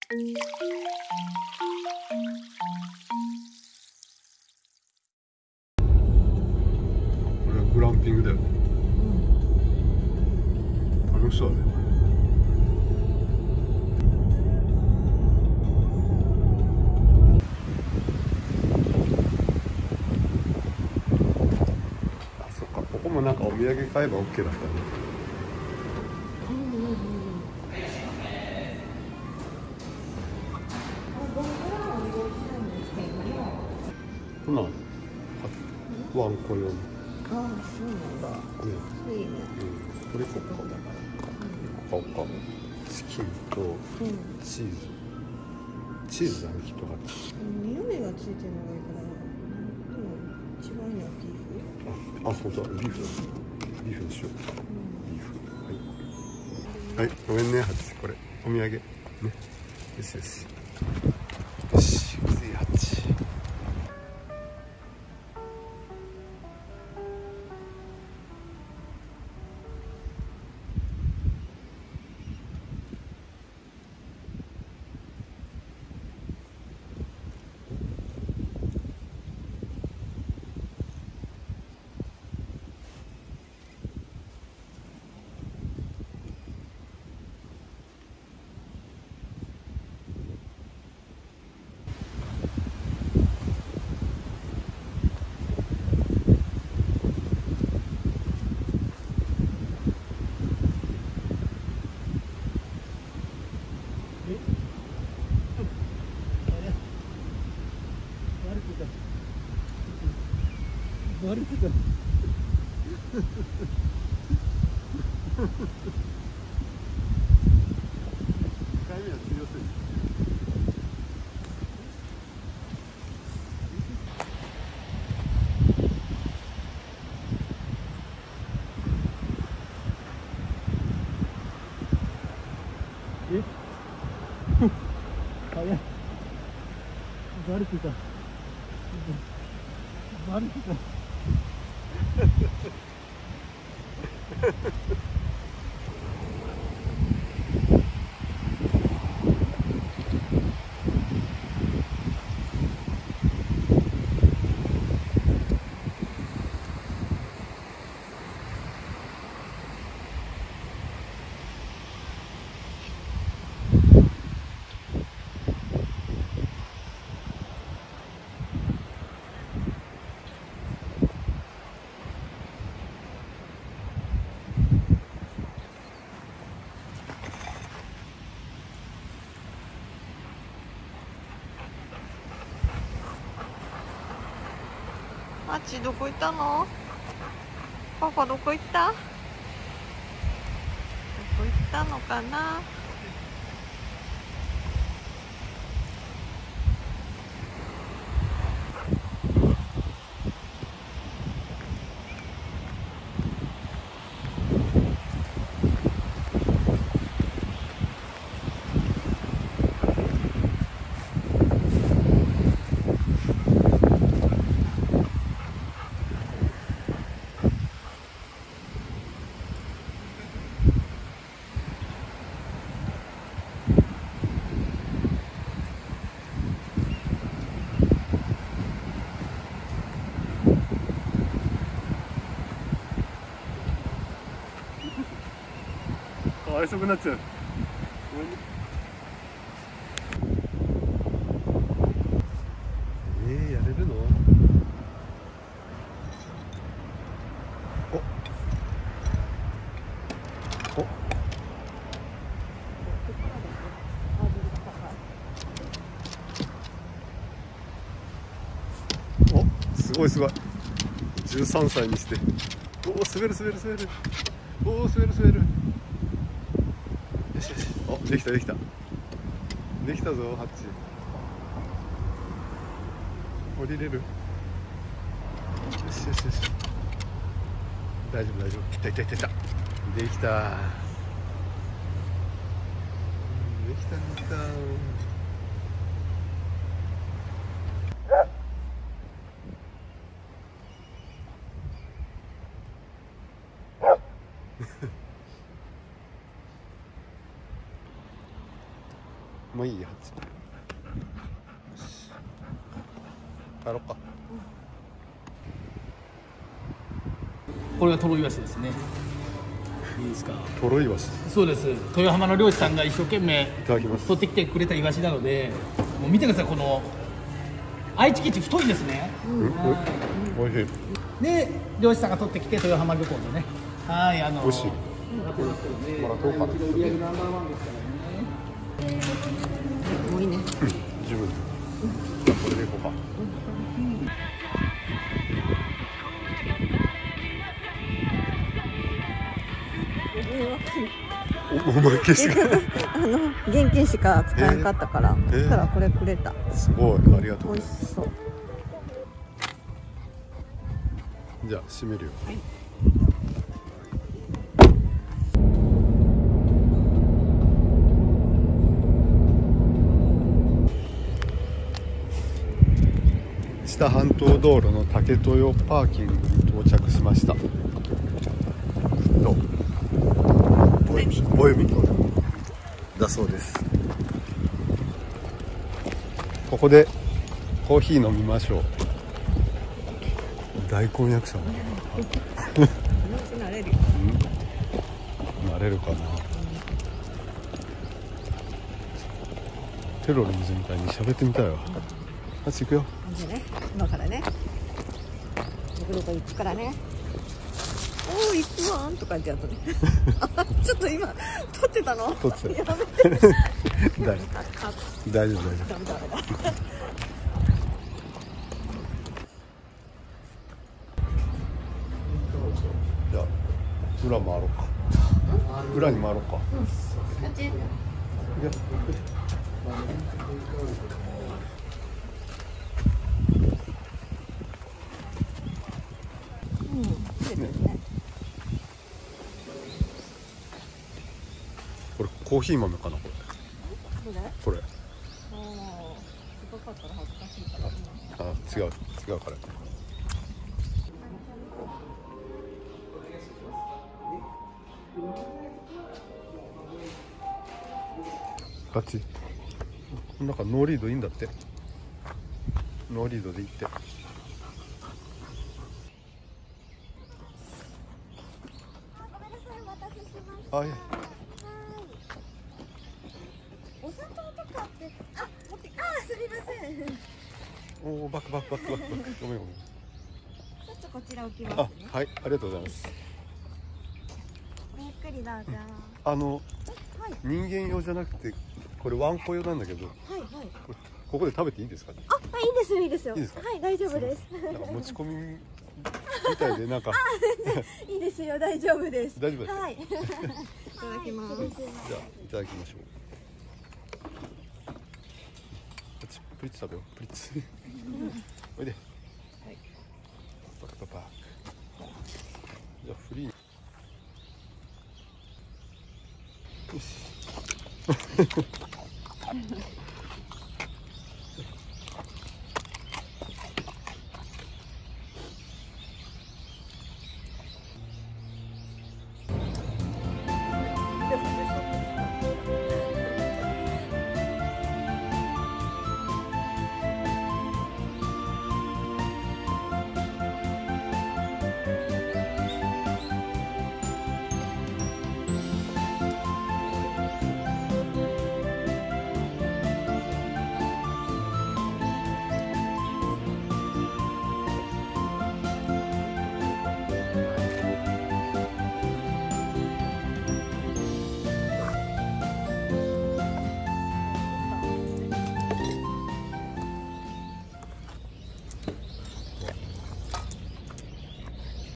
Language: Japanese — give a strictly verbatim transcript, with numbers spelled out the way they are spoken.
これはグランピングだよね。楽しそうだね。あ、そっか、ここもなんかお土産買えば OK だったね。ほな、ワンコ用。 ああ、そうなんだ。 ね、 いいね。 うん、これこっか。買おうか。チキンとチーズ。チーズだね、きっと。 匂いがついてるのがいいから。でも、一番いいのはビーフ。 あ、あ、そうだ、ビーフだ。ビーフにしよう。ビーフ。はい。はい、ごめんね、ハチ。これ、お土産。ね。よしよし。よし、行くぜ、ハチ。 バレてた。 回目は強すぎる。 え早い。バレてた。バレてた。 あっちどこ行ったの？パパどこ行った？どこ行ったのかな？ かわいそうくなっちゃう。ごめんね。えー、やれるの？おおお、すごいすごい。じゅうさんさいにして。おお、滑る滑る滑る。おお、滑る滑る。よしよし。お、できたできた。できたぞ、ハッチ。降りれる？よしよしよし。大丈夫大丈夫。いったいったいったいった。できた。できたできた。 もういいや。帰ろっか。 これがトロイワシですね。いいですか。 トロイワシ。 そうです。豊浜の漁師さんが一生懸命いただきます。 取ってきてくれたイワシなので、もう見てください、この愛知基地太いですね。 うん、おいしい。 で漁師さんが取ってきて豊浜漁港でね、はい、あの美味しい。もらとうかな。 売り上げナンバーワンですからね。 もういいね。 十分。じゃあこれでいこうか。お、おまけしか。 あの現金しか使えなかったから、 えーだからこれくれた。 すごい、ありがとうご美ざいます。 味しそう。 じゃあ閉めるよ。 はい知多半島道路の竹豊パーキングに到着しました。どう？ボヨミボヨミだそうです。ここでコーヒー飲みましょう。大根役者も慣れるよ。 なれるかな。テロリーズみたいに喋ってみたいわ。あっち行くよ。 でね、今からね。僕どこ行くからね。おー、行くわんとか言ってやつね。あ、ちょっと今撮ってたの。 撮ってた。 やめて。 大丈夫大丈夫大丈夫。 ダメダメだ。 じゃあ裏回ろうか。裏に回ろうか。 こっち。 これコーヒー豆かな、これ。 どれ？ これ。 ああ、すごかったら恥ずかしいから。 あ、違う、違うから。ガチ。なんかノーリードいいんだって。ノーリードで行って。あ、いえ。 お砂糖とかって、あ、持って、あ、すみません。 おお、バックバックバックバック。ごめんごめん。 ちょっとこちら置きますあ、 ね。 はい、ありがとうございます。 ゆっくりどうぞ。 あの、 はい。 人間用じゃなくて、これワンコ用なんだけど、 はいはい。 これここで食べていいんですかね。 あ、はい、いいですよ、いいですよ。 いいですかはい、大丈夫です。 なんか持ち込みみたいで、なんか。 いいですよ、大丈夫です。 大丈夫ですか。 はい。いただきます。 じゃあ、いただきましょう。こっちプリッツ食べよう。プリッツ。おいで。 はい。 パクパパ。じゃあ、フリーに。よし。